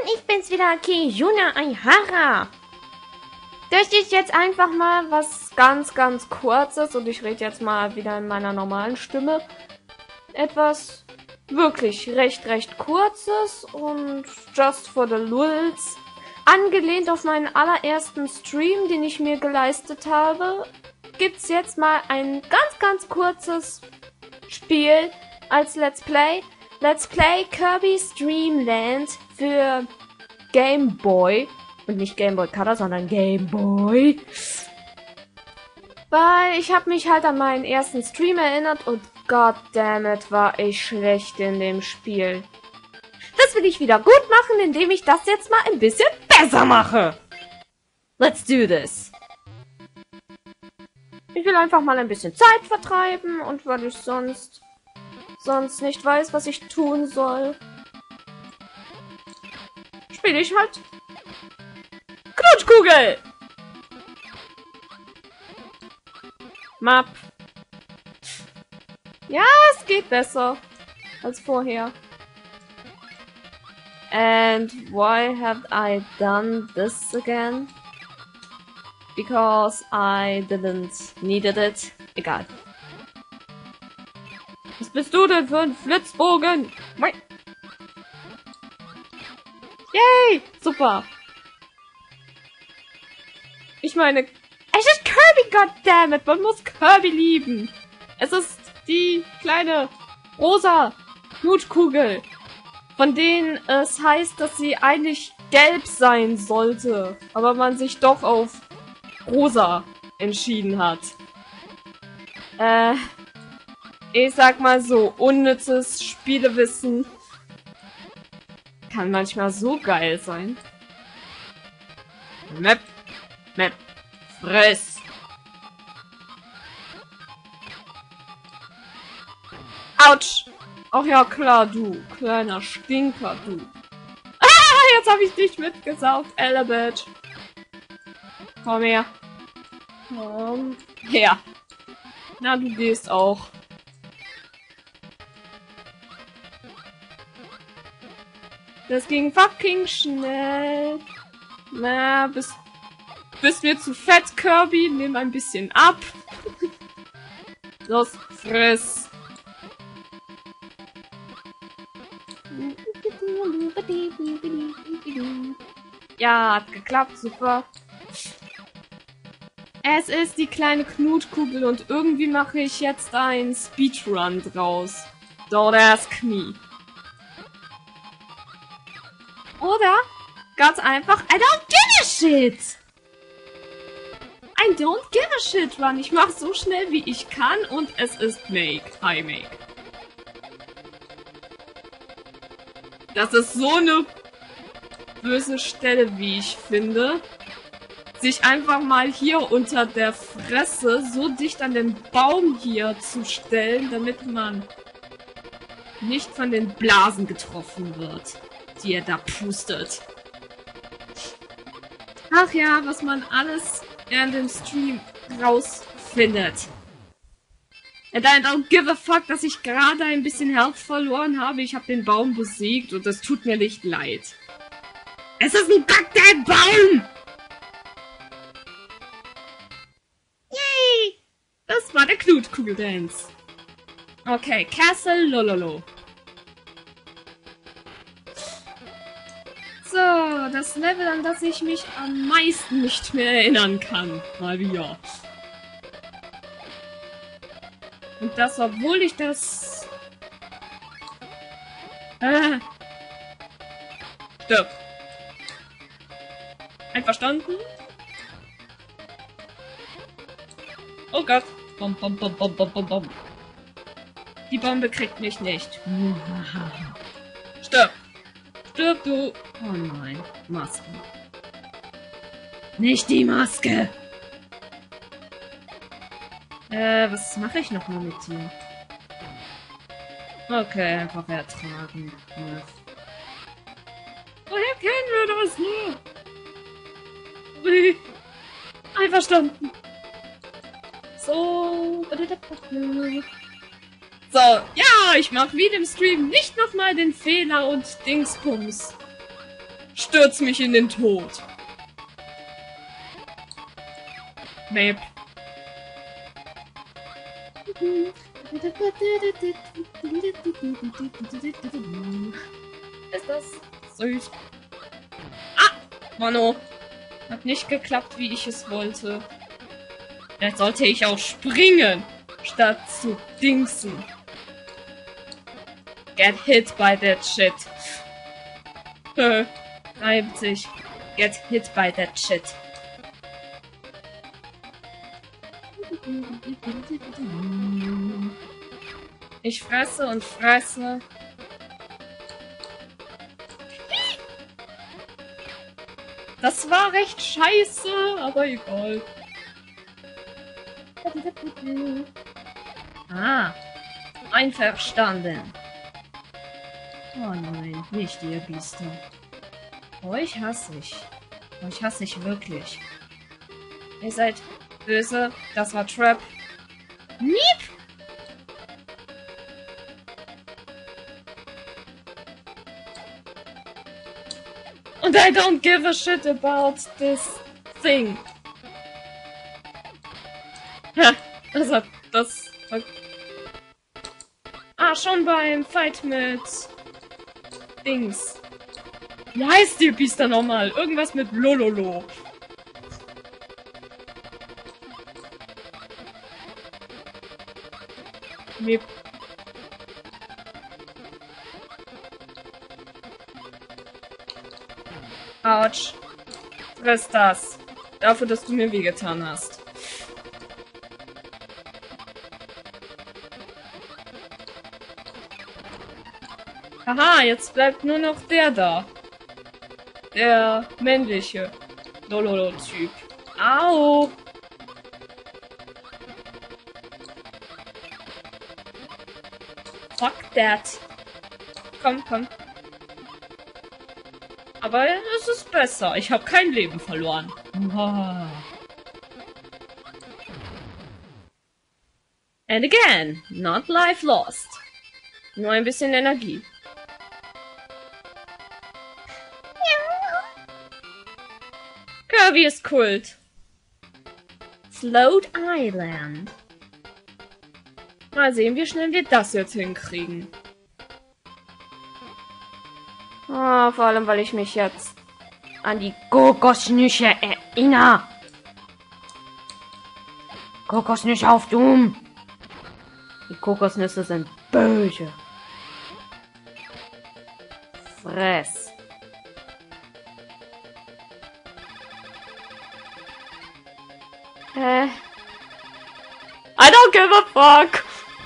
ich bin's wieder, Kizuna Aihara. Das ist jetzt einfach mal was ganz Kurzes und ich rede jetzt mal wieder in meiner normalen Stimme. Etwas wirklich recht Kurzes und just for the lulz. Angelehnt auf meinen allerersten Stream, den ich mir geleistet habe, gibt's jetzt mal ein ganz kurzes Spiel als Let's Play. Let's Play Kirby's Dream Land für Game Boy. Und nicht Game Boy Color, sondern Game Boy. Weil ich habe mich halt an meinen ersten Stream erinnert und goddammit war ich schlecht in dem Spiel. Das will ich wieder gut machen, indem ich das jetzt mal ein bisschen besser mache. Let's do this. Ich will einfach mal ein bisschen Zeit vertreiben und weil ich sonst nicht weiß, was ich tun soll, spiele ich halt Knutschkugel. Map. Ja, es geht besser als vorher. And why have I done this again? Because I didn't needed it. Egal. Was bist du denn für ein Flitzbogen? Yay! Super. Ich meine, es ist Kirby, goddammit! Man muss Kirby lieben. Es ist die kleine rosa Knutschkugel, von denen es heißt, dass sie eigentlich gelb sein sollte, aber man sich doch auf rosa entschieden hat. Ich sag mal so, unnützes Spielewissen kann manchmal so geil sein. Map, friss! Autsch! Ach ja, klar, du kleiner Stinker, du. Ah, jetzt hab ich dich mitgesaugt, Elebit. Komm her. Komm her. Na, du gehst auch. Das ging fucking schnell. Na, bist mir zu fett, Kirby. Nimm ein bisschen ab. Los, friss. Ja, hat geklappt, super. Es ist die kleine Knutkugel und irgendwie mache ich jetzt einen Speedrun draus. Don't ask me. Oder ganz einfach, I don't give a shit. I don't give a shit run. Ich mache so schnell wie ich kann und es ist High Make. Das ist so eine böse Stelle, wie ich finde. Sich einfach mal hier unter der Fresse so dicht an den Baum hier zu stellen, damit man nicht von den Blasen getroffen wird, die er da pustet. Ach ja, was man alles in dem Stream rausfindet. And I don't give a fuck, dass ich gerade ein bisschen Health verloren habe. Ich habe den Baum besiegt und es tut mir nicht leid. Es ist ein goddamn Baum! Yay! Das war der Knutkugel-Dance. Okay, Castle Lololo. So, das Level, an das ich mich am meisten nicht mehr erinnern kann. Mal wieder. Und das, obwohl ich das... Stirb. Einverstanden? Oh Gott. Bom. Die Bombe kriegt mich nicht. Stirb. Stirb, du. Oh nein. Maske. Nicht die Maske. Was mache ich noch mal mit dir? Okay, einfach ertragen. Ja. Woher kennen wir das nur? Einverstanden. So. So, ja, ich mache wie im Stream nicht nochmal den Fehler und Dingsbums. stürz mich in den Tod. Map. Ist das süß? Ah! Mano. Hat nicht geklappt, wie ich es wollte. Jetzt sollte ich auch springen, statt zu dingsen. Get hit by that shit. Reimt sich. Get hit by that shit. Ich fresse und fresse. Das war recht scheiße, aber egal. Ah, einverstanden. Oh nein, nicht ihr Biester. Euch hasse ich. Euch hasse ich wirklich. Ihr seid böse, das war Trap. Niep! Und I don't give a shit about this thing. Ha, das war... Ah, schon beim Fight mit Dings. Wie heißt die Biester nochmal? Irgendwas mit Lololo. Miep. Autsch. Friss das. Dafür, dass du mir wehgetan hast. Aha, jetzt bleibt nur noch der da. Der männliche Lololo-Typ. Au! Fuck that. Komm, komm. Aber es ist besser. Ich habe kein Leben verloren. Wow. And again, not life lost. Nur ein bisschen Energie. Kirby ist Kult. Float Island. Mal sehen, wie schnell wir das jetzt hinkriegen. Oh, vor allem, weil ich mich jetzt an die Kokosnüsse erinnere. Kokosnüsse auf Doom. Die Kokosnüsse sind böse. Fress. I don't give a fuck.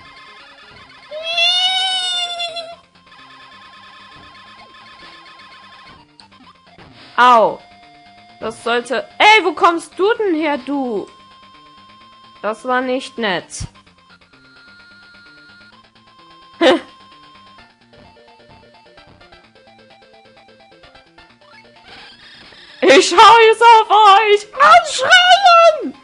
Au. Das sollte... Ey, wo kommst du denn her, du? Das war nicht nett. Ich scheiße auf euch! Anschreien!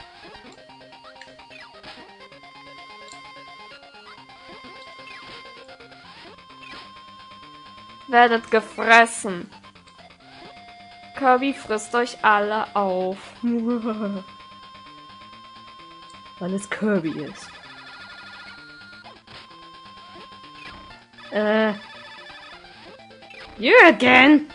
Werdet gefressen. Kirby frisst euch alle auf. Weil es Kirby ist. You again?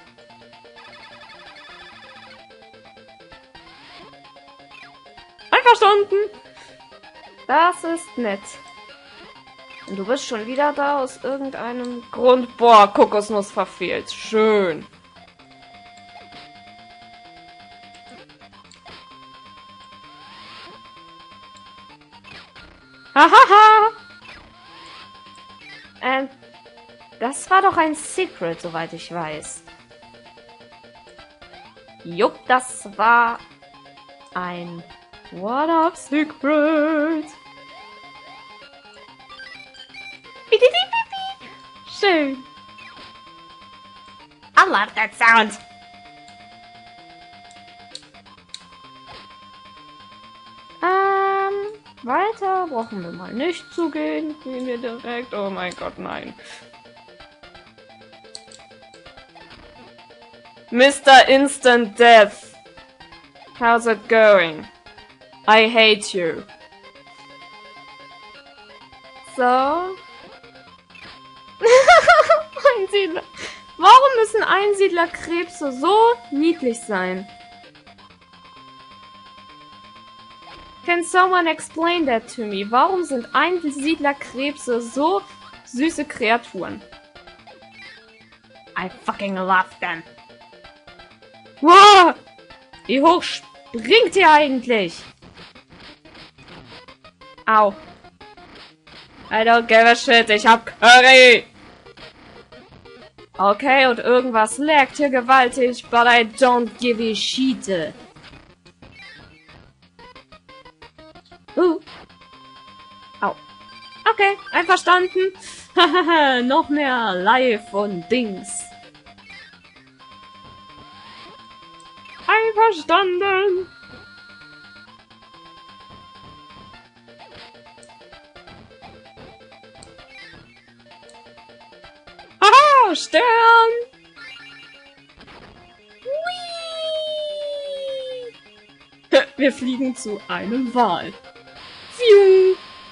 Einverstanden. Das ist nett. Und du bist schon wieder da aus irgendeinem Grund. Boah, Kokosnuss verfehlt. Schön. Hahaha. Das war doch ein Secret, soweit ich weiß. Jupp, das war ein What-Up Secret. Schön. I love that sound. Weiter brauchen wir mal nicht zu gehen. Gehen wir direkt. Oh mein Gott, nein. Mr. Instant Death. How's it going? I hate you. So. Einsiedler. Warum müssen Einsiedlerkrebse so niedlich sein? Can someone explain that to me? Warum sind Einsiedlerkrebse so süße Kreaturen? I fucking love them. Wow! Wie hoch springt ihr eigentlich? Au. I don't give a shit, ich hab Curry! Okay, und irgendwas laggt hier gewaltig, but I don't give a shit. Au. Okay, einverstanden. Hahaha, noch mehr Live und Dings. Einverstanden. Haha, Stern. Whee! Wir fliegen zu einem Wal. Pfiuh.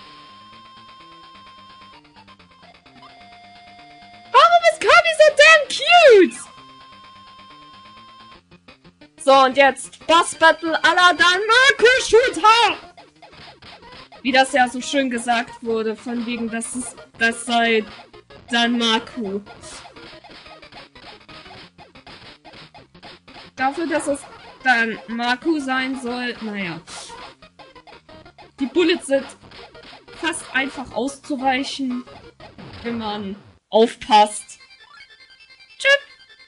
Warum ist Kirby so damn cute? So, und jetzt Boss Battle à la Danmaku-Shooter! Wie das ja so schön gesagt wurde, von wegen, das sei Danmaku. Dafür, dass es Danmaku sein soll, naja. Die Bullets sind fast einfach auszuweichen, wenn man aufpasst. Tschüss!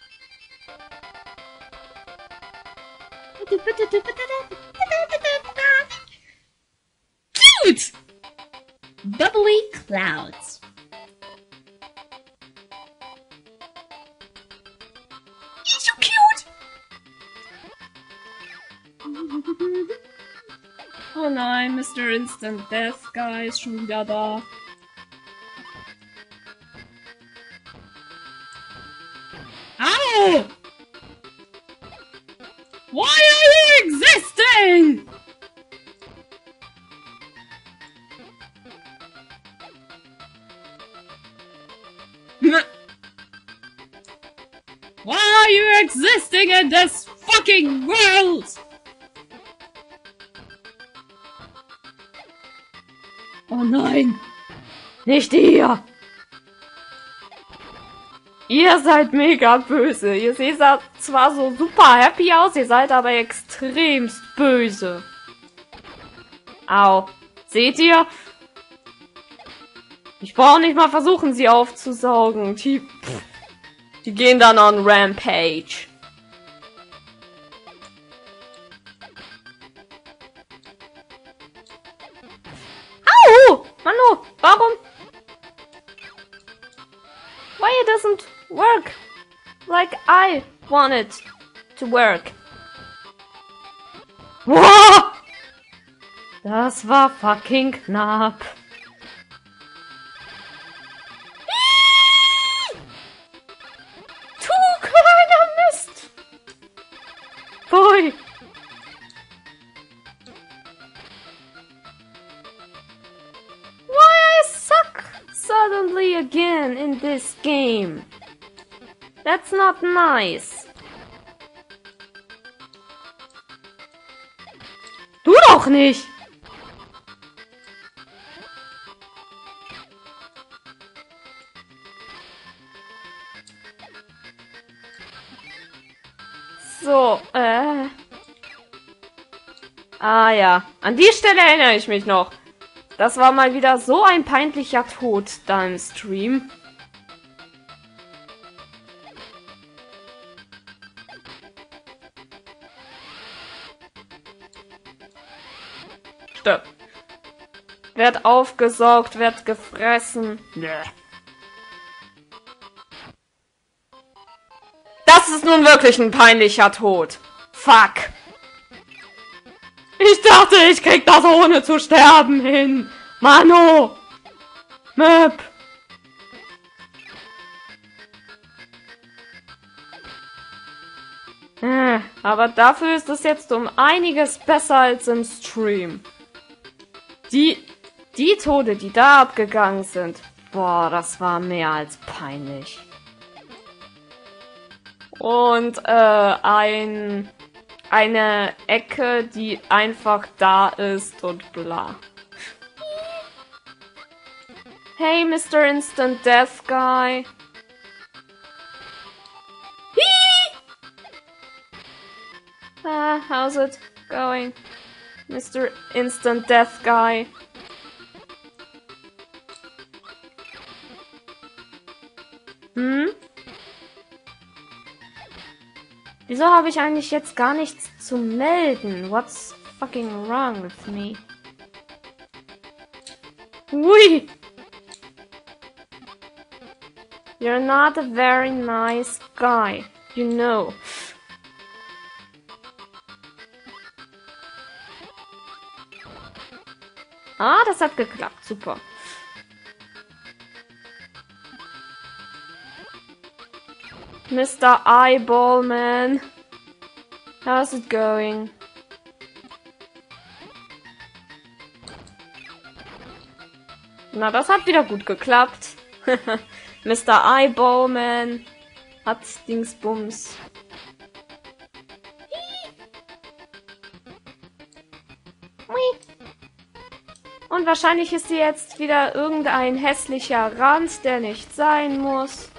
Cute! Bubbly clouds. He's so cute! Oh nein, Mr. Instant Death Guy ist schon wieder da. Au! Why are you existing? Why are you existing in this fucking world? Oh nein! Nicht ihr! Ihr seid mega böse. Ihr seht zwar so super happy aus, ihr seid aber extremst böse. Au. Seht ihr? Ich brauche nicht mal versuchen, sie aufzusaugen. Die gehen dann on Rampage. Au! Mano, warum? Why it doesn't work like I want it to work? Wow! Das war fucking knapp. Du kleiner Mist! Boy! Why I suck suddenly again in this game? That's not nice. Du doch nicht! So, Ah ja, an die Stelle erinnere ich mich noch. Das war mal wieder so ein peinlicher Tod da im Stream. Stirb. Werd aufgesaugt, werd gefressen. Bäh. Das ist nun wirklich ein peinlicher Tod. Fuck. Ich dachte, ich krieg das ohne zu sterben hin. Mano. Möp. Aber dafür ist es jetzt um einiges besser als im Stream. Die Tode, die da abgegangen sind. Boah, das war mehr als peinlich. Und eine Ecke, die einfach da ist und bla. Hey, Mr. Instant Death Guy. How's it going? Mr. Instant Death Guy. Wieso habe ich eigentlich jetzt gar nichts zu melden? What's fucking wrong with me? Ui! You're not a very nice guy, you know. Ah, das hat geklappt. Super. Mr. Eyeball Man. How's it going? Na, das hat wieder gut geklappt. Mr. Eyeball Man hat Dingsbums. Und wahrscheinlich ist hier jetzt wieder irgendein hässlicher Rand, der nicht sein muss.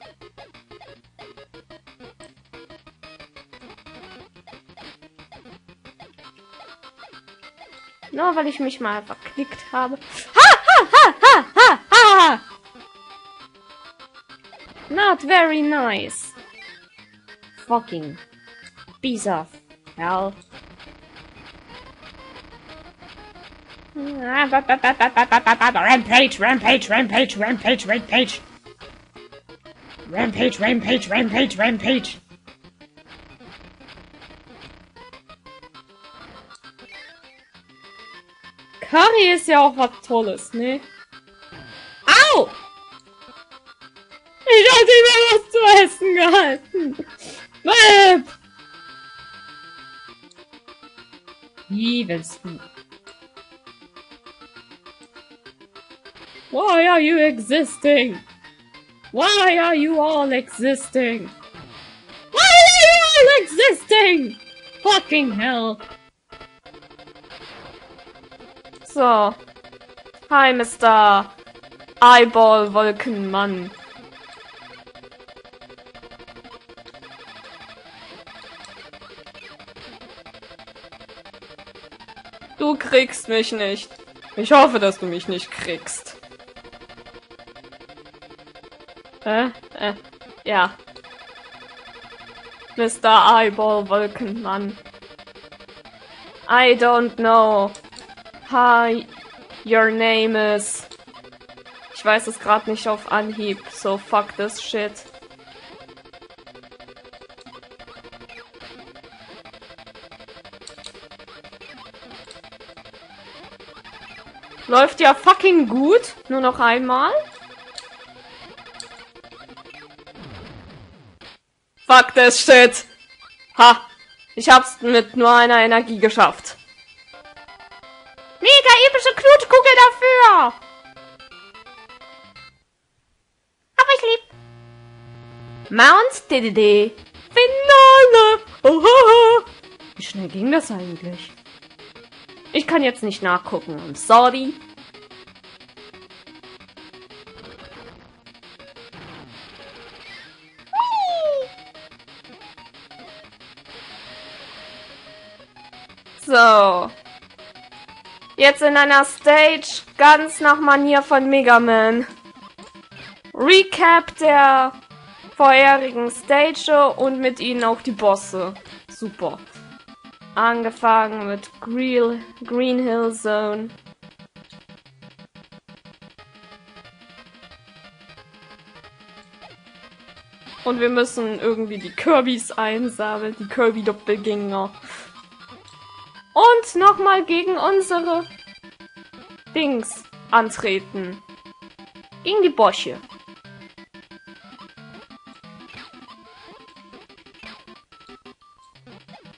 Nur weil ich mich mal verklickt habe. Ha, ha, ha, ha, ha, ha! Not very nice. Fucking piece of hell. Rampage, rampage, rampage, rampage, rampage. Rampage, rampage, rampage, rampage. Curry ist ja auch was Tolles, ne? Au! Ich hatte immer was zu essen gehalten. Wie willst du? Why are you existing? Why are you all existing? Why are you all existing? Fucking hell. So. Hi, Mr. Eyeball Wolkenmann. Du kriegst mich nicht. Ich hoffe, dass du mich nicht kriegst. Ja. Mr. Eyeball Wolkenmann. I don't know how your name is. Ich weiß es gerade nicht auf Anhieb, so fuck this shit. Läuft ja fucking gut. Nur noch einmal. Fuck this shit. Ha. Ich hab's mit nur einer Energie geschafft. Mega epische Knutkugel dafür. Aber ich lieb. Mount DDD. Finale. Ohoho. Wie schnell ging das eigentlich? Ich kann jetzt nicht nachgucken. I'm sorry. So. Jetzt in einer Stage ganz nach Manier von Mega Man. Recap der vorherigen Stage und mit ihnen auch die Bosse. Super. Angefangen mit Green Hill Zone. Und wir müssen irgendwie die Kirbys einsammeln, die Kirby-Doppelgänger. Und nochmal gegen unsere Dings antreten. Gegen die Bosche.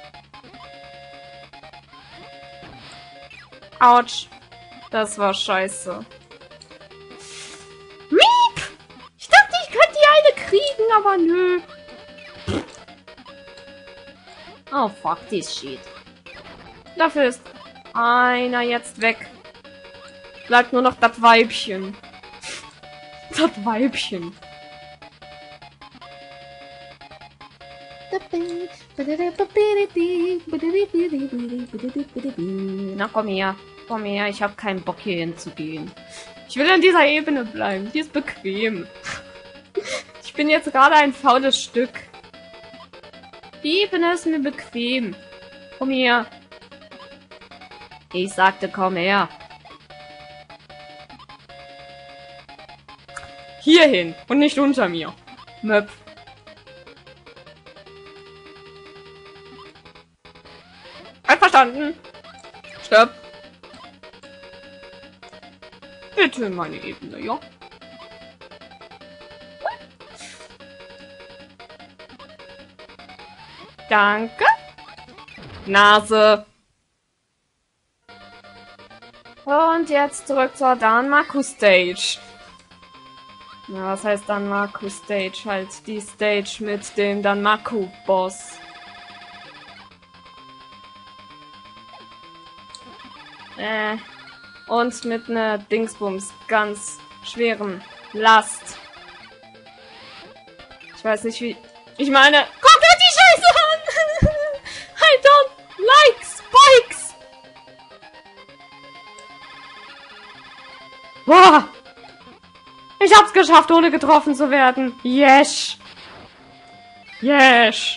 Autsch. Das war scheiße. Miep! Ich dachte, ich könnte die eine kriegen, aber nö. Oh, fuck this shit. Dafür ist einer jetzt weg. Bleibt nur noch das Weibchen. Das Weibchen. Na komm her. Komm her, ich habe keinen Bock hier hinzugehen. Ich will an dieser Ebene bleiben. Die ist bequem. Ich bin jetzt gerade ein faules Stück. Die Ebene ist mir bequem. Komm her. Ich sagte, komm her. Hierhin und nicht unter mir. Möpf. Einverstanden. Stopp. Bitte in meine Ebene, ja? Danke. Nase. Und jetzt zurück zur Danmaku Stage. Na, was heißt Danmaku Stage? Halt die Stage mit dem Danmaku-Boss. Und mit einer Dingsbums ganz schweren Last. Ich weiß nicht wie... Ich meine... Guckt euch die Scheiße an! I don't like spikes! Boah! Ich hab's geschafft, ohne getroffen zu werden. Yes! Yes!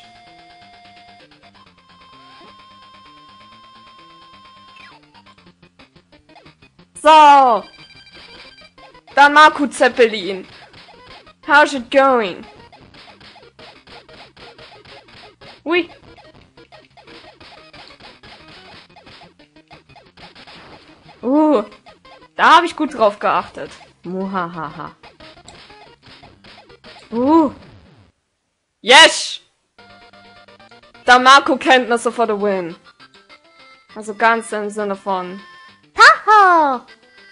So! Danmaku Zeppelin. How's it going? Ui. Da habe ich gut drauf geachtet. Muhahaha. Yes! Danmaku-Kenntnisse for the win. Also ganz im Sinne von... Taha!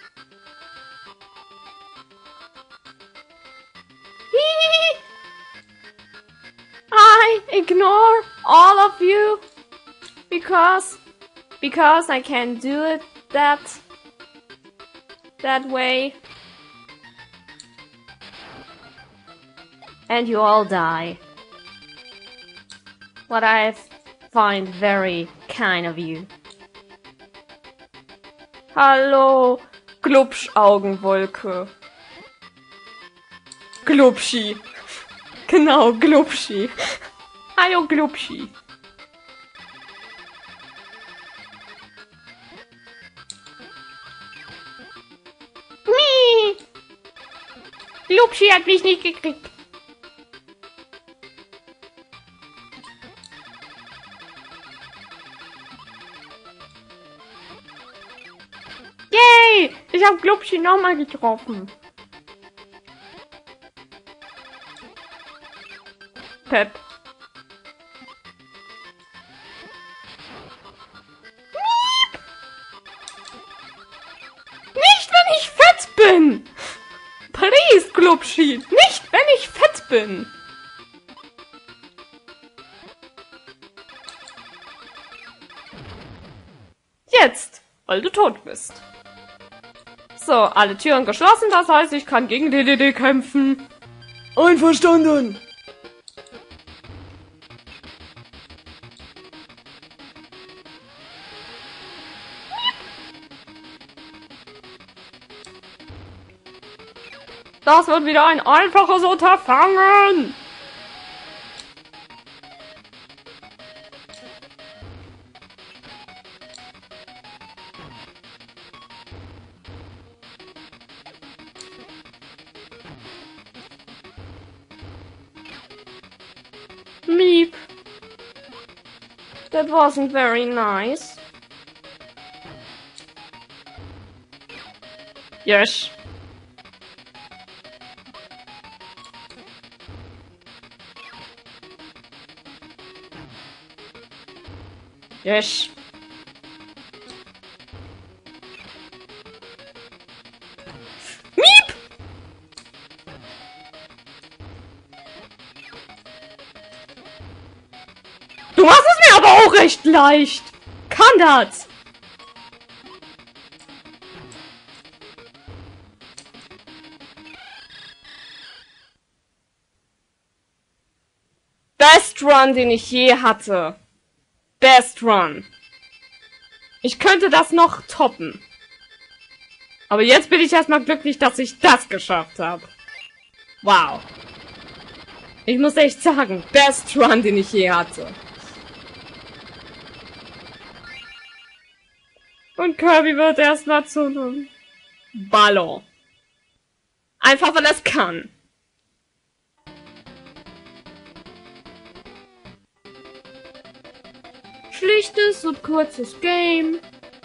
I ignore all of you because I can do it that way. And you all die. What I find very kind of you. Hallo, Glubsch-Augenwolke. Glubschi. Genau, Glubschi. Hallo, Glubschi. Mii. Glubschi hat mich nicht gekriegt. Yay! Ich hab Glubschi nochmal getroffen. Pep. Miep. Nicht, wenn ich fett bin! Please, Glubschi! Nicht, wenn ich fett bin! jetzt, weil du tot bist. So, alle Türen geschlossen, das heißt, ich kann gegen DDD kämpfen. Einverstanden. Das wird wieder ein einfaches Unterfangen. Meep. That wasn't very nice. Yes. Yes. Miep! Du machst es mir aber auch recht leicht. Kann das? Best Run, den ich je hatte. Best Run. Ich könnte das noch toppen. Aber jetzt bin ich erstmal glücklich, dass ich das geschafft habe. Wow. Ich muss echt sagen, Best Run, den ich je hatte. Und Kirby wird erstmal zu einem Ballon. Einfach, weil er es kann. Schlichtes und kurzes Game.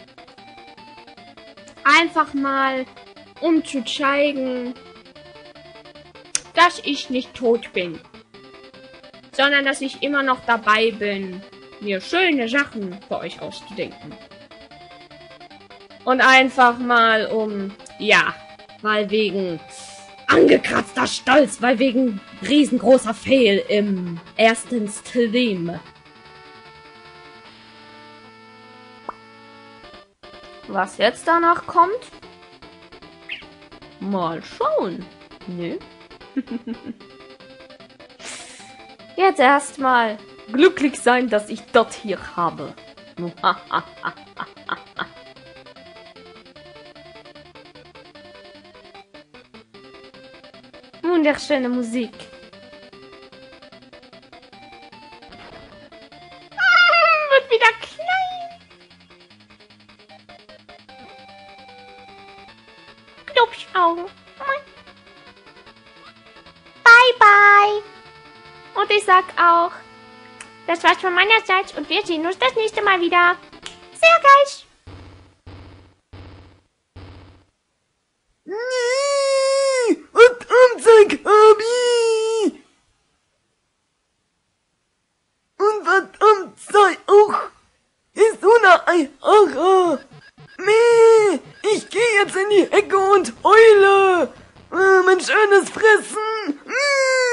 Einfach mal, um zu zeigen, dass ich nicht tot bin. Sondern, dass ich immer noch dabei bin, mir schöne Sachen für euch auszudenken. Und einfach mal ja, weil wegen angekratzter Stolz, weil wegen riesengroßer Fail im ersten Stream. Was jetzt danach kommt? Mal schauen. Nö. Jetzt erstmal glücklich sein, dass ich das hier habe. Wunderschöne Musik. Wird wieder klein. Glubschaugen. Bye, bye. Und ich sag auch, das war's von meiner Seite und wir sehen uns das nächste Mal wieder. Sehr geil. Kirby! Und verdammt sei auch ist eine Eichara! Meh! Ich gehe jetzt in die Ecke und heule! Mein schönes Fressen!